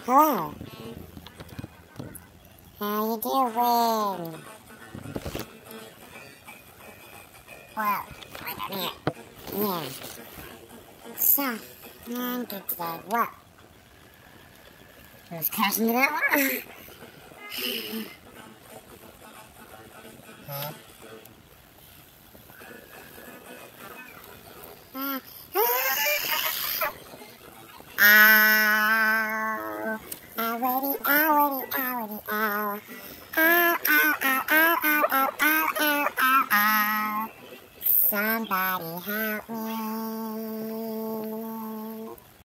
Hello. How you doing? Well, wait a minute. Yeah. So, I'm good today. What? Who's cussing me that one? Huh? Ah.